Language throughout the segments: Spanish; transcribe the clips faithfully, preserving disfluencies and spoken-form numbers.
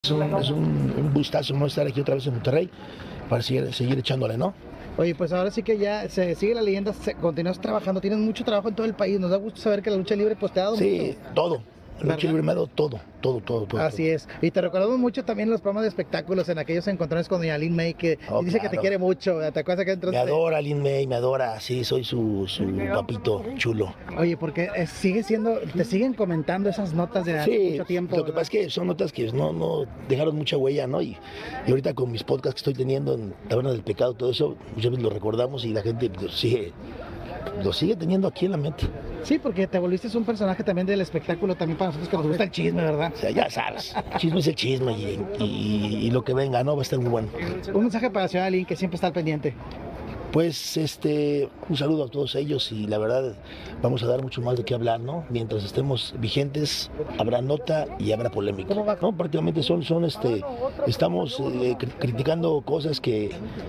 Es un, es un, un gustazo no estar aquí otra vez en Monterrey para seguir, seguir echándole, ¿no? Oye, pues ahora sí que ya se sigue la leyenda, se, continúas trabajando, tienes mucho trabajo en todo el país, nos da gusto saber que la lucha libre pues te ha dado Sí, mucho. todo. La lucha libre me ha dado todo, todo, todo, todo. Así todo. es. Y te recordamos mucho también en los programas de espectáculos, en aquellos encontrones con doña Lin May, que Oh, dice claro. que te quiere mucho. ¿Te acuerdas que entraste? Me adora Lin May, me adora, sí, soy su, su papito chulo. Oye, porque eh, sigue siendo, te siguen comentando esas notas de hace Sí, mucho tiempo. lo que pasa es que son notas que no, no dejaron mucha huella, ¿no? Y, y ahorita con mis podcasts que estoy teniendo en Taberna del Pecado, todo eso, muchas veces lo recordamos y la gente lo sigue, lo sigue teniendo aquí en la mente. Sí, porque te volviste un personaje también del espectáculo, también para nosotros que nos gusta el chisme, ¿verdad? O sea, ya sabes, chisme es el chisme y, y- y lo que venga, ¿no? Va a estar muy bueno. Un mensaje para la señora Lin, que siempre está al pendiente. Pues este, un saludo a todos ellos y la verdad vamos a dar mucho más de qué hablar, ¿no? Mientras estemos vigentes habrá nota y habrá polémica, ¿no? Prácticamente son, son este, estamos eh, cri- criticando cosas que,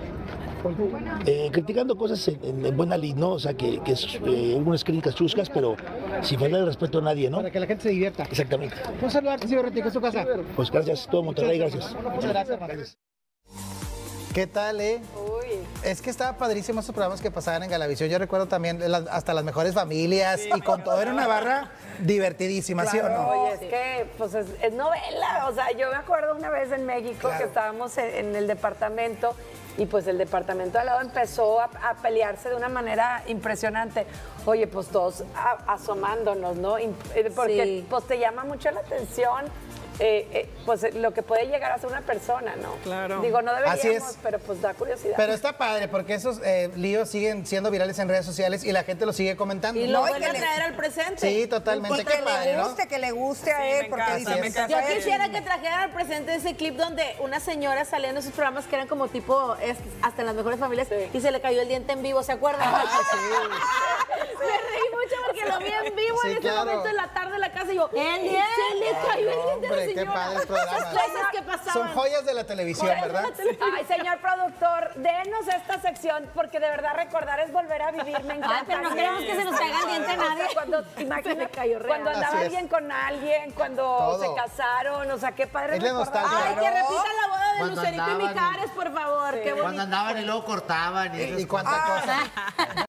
eh, criticando cosas en, en- en buena lid, ¿no? O sea, que, que es eh, unas críticas chuscas, pero sin faltar el respeto a nadie, ¿no? Para que la gente se divierta. Exactamente. Un saludo a señor Retico, es su casa. Pues gracias, todo Monterrey, gracias. Muchas gracias, hermano. ¿Qué tal, eh? Uy. Es que estaba padrísimo estos programas que pasaban en Galavisión. Yo recuerdo también las- hasta las mejores familias y con todo. Era una barra divertidísima, ¿sí o no? Oye, es que pues es, es novela. O sea, yo me acuerdo una vez en México Claro. que estábamos en, en el departamento y pues el departamento al lado empezó a, a pelearse de una manera impresionante. Oye, pues todos a- asomándonos, ¿no? Im- eh, Porque Sí. pues te llama mucho la atención. eh, eh, pues lo que puede llegar a ser una persona, ¿no? Claro. Digo, no deberíamos, Así es. pero pues da curiosidad. Pero está padre porque esos eh, líos siguen siendo virales en redes sociales y la gente lo sigue comentando. Y ¿no? lo No, vuelve a que le- traer al presente. Sí, totalmente. Y Qué que padre, le ¿no? guste, que le guste a Sí, él. me Porque encanta, dice, me encanta. Yo Yo quisiera que trajeran al presente ese clip donde una señora salía en esos programas que eran como tipo, es- hasta en las mejores familias, Sí. y se le cayó el diente en vivo, ¿se acuerdan? Me reí mucho porque lo vi en vivo Sí, en ese claro. momento en la tarde en la casa y yo, ¡el diente! Se le cayó el diente a la Hombre, qué señora. padres programas. Esas cosas que pasaban. Son joyas de la televisión, ¿verdad? Ay, señor productor, denos esta sección porque de verdad recordar es volver a vivir. Me encanta. Ay, pero no queremos que se nos caiga el diente a O sea, nadie. cuando, imagínate, cayó real. cuando andaba Así es. alguien con alguien, cuando Todo. se casaron, o sea, qué padre Es la recordar. nostalgia. Ay, que repitan la boda de Cuando Lucerito y andaban y- Mijares, por favor. Qué bonito. Cuando andaban y luego cortaban. Y, Y, esas y cuánta cosas. cosa.